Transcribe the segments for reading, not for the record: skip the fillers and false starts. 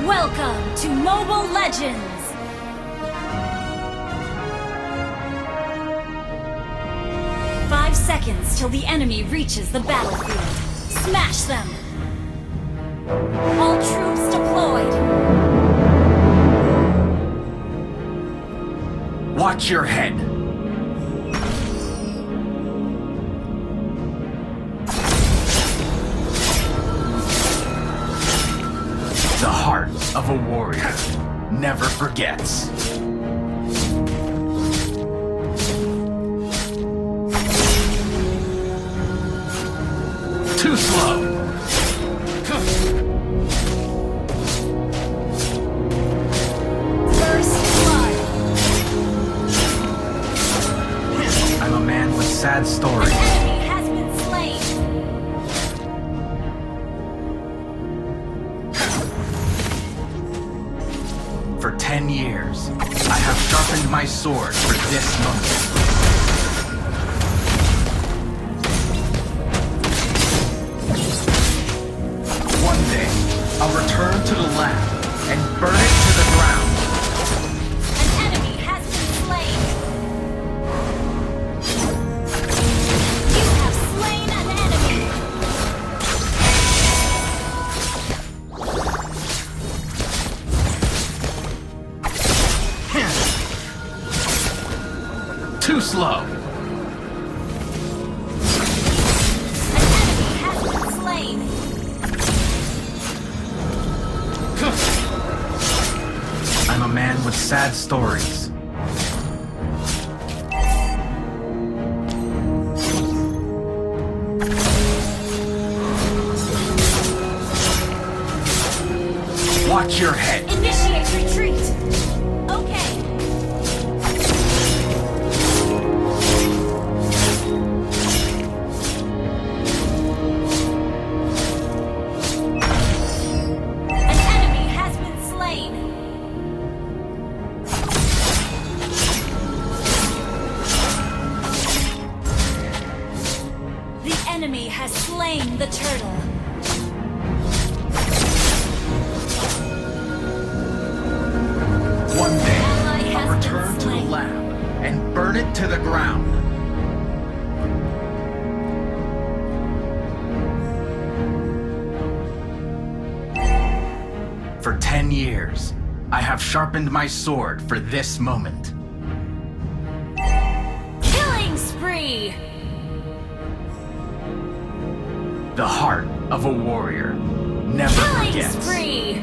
Welcome to Mobile Legends! Five seconds till the enemy reaches the battlefield. Smash them! All troops deployed! Watch your head! The heart of a warrior never forgets. Too slow! First blood! I'm a man with sad stories. An enemy has been slain! For 10 years, I have sharpened my sword for this moment. One day, I'll return to the lab and burn it to the ground. An enemy has been slain! You have slain an enemy! Too slow! An enemy has been slain! I'm a man with sad stories. Watch your head. Initiate retreat! Okay. An enemy has been slain! The enemy has slain the turtle. One day, Ally has I'll been return to the slain. lab and burn it to the ground. For 10 years, I have sharpened my sword for this moment. Killing spree! The heart of a warrior never Killing forgets. spree!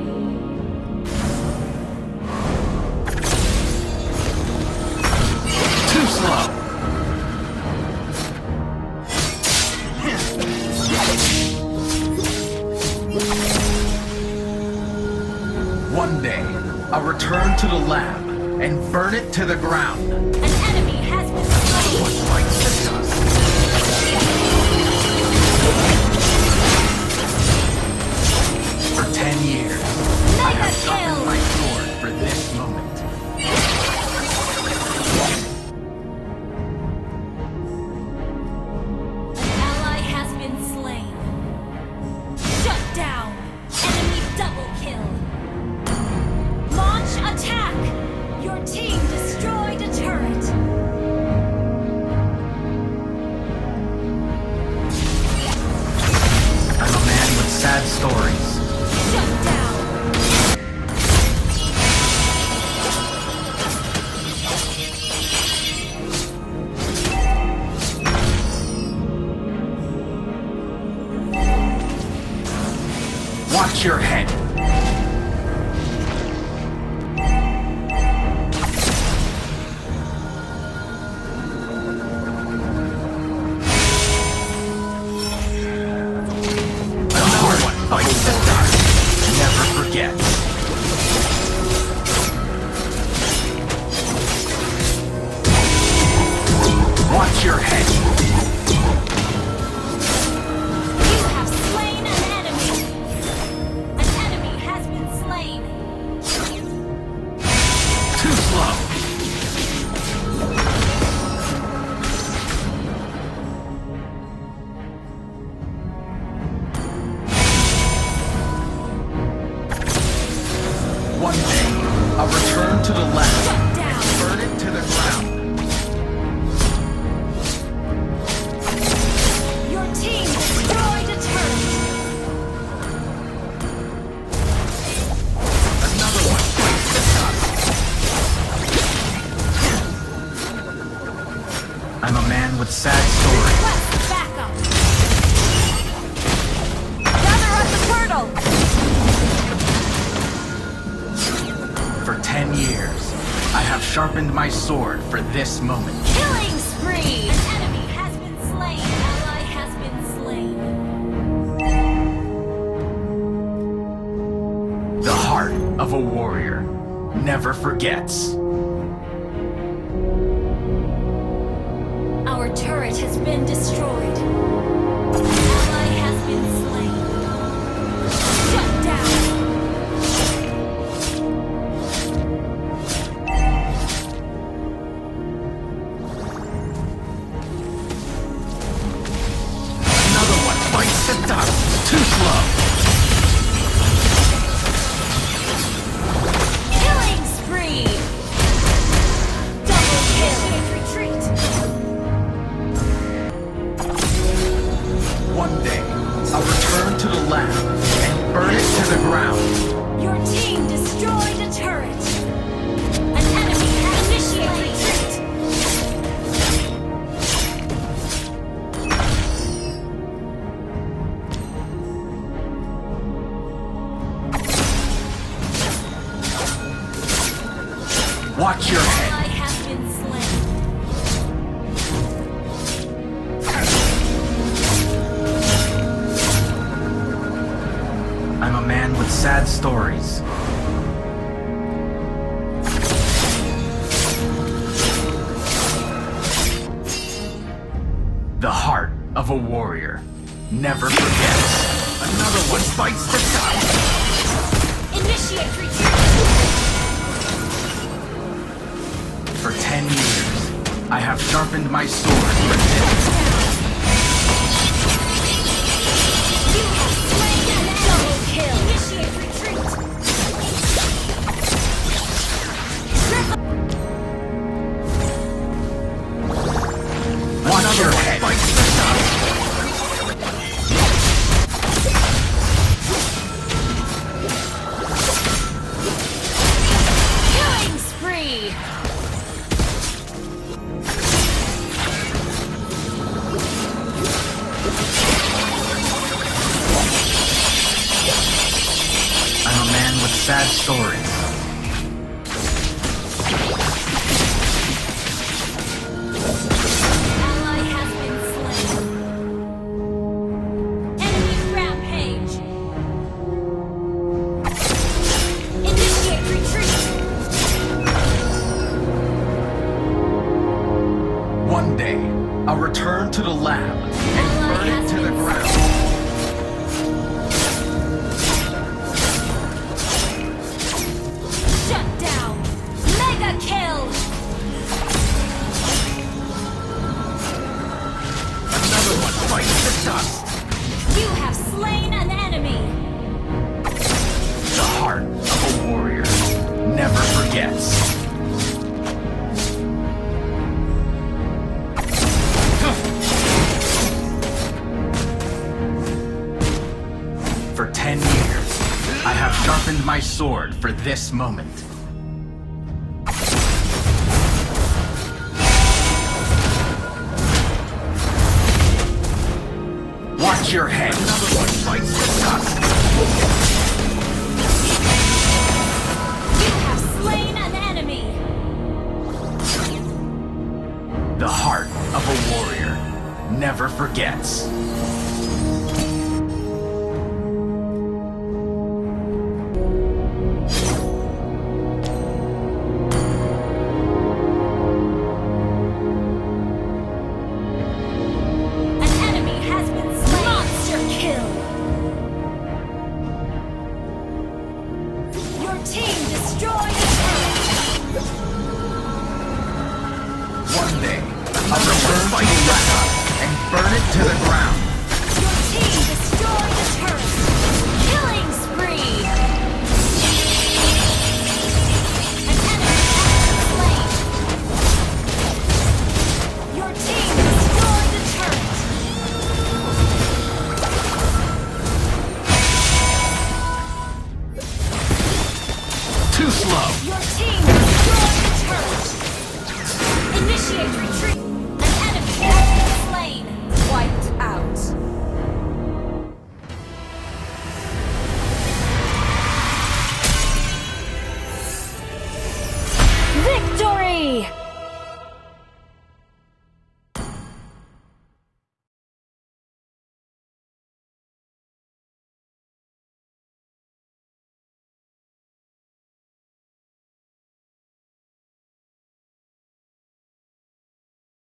Too slow! One day, I'll return to the lab and burn it to the ground. An enemy has been slain! What bites the dust? For 10 years, I have sharpened kill! my sword for this moment. An ally has been slain. Shut down! Enemy double kill! Launch attack! Your team destroyed a turret! I'm a man with sad stories. Shut down! Watch your head. The heart bites the dust, never forgets. Watch your head. You have slain an enemy! An enemy One day, I'll return to the lab Shut down. and burn it to the ground. Your team destroyed a turret. Another one bites the dust. I'm a man with sad stories. Request backup. Gather up the turtle. For 10 years, I have sharpened my sword for this moment. Killing spree. An enemy has been slain. An ally has been slain. The heart of a warrior never forgets. Our turret has been destroyed. An ally has been slain. Shut down. Another one bites the dust. Too slow. Killing spree. Double kill. Retreat. One day, I'll return to the lab and burn it to the ground. Your team destroyed a turret. An enemy has initiated retreat. Watch your head. Ally has been slain. I'm a man with sad stories. The heart of a warrior never forgets. Another one bites the dust. Initiate retreat. For 10 years, I have sharpened my sword for this. You have slain an double kill. Initiate retreat. Watch your head. Bites the dust. Killing spree. I'm a man with sad stories. Ally has been slain. Enemy rampage. Initiate retreat. One day, I'll return to the lab and Ally burn it has to the been ground. Shut down. Mega kill. Another one bites the dust. You have slain an enemy. The heart of a warrior never forgets. For 10 years, I have sharpened my sword for this moment. Watch your head. Another one bites the dust. You have slain an enemy. The heart of a warrior never forgets.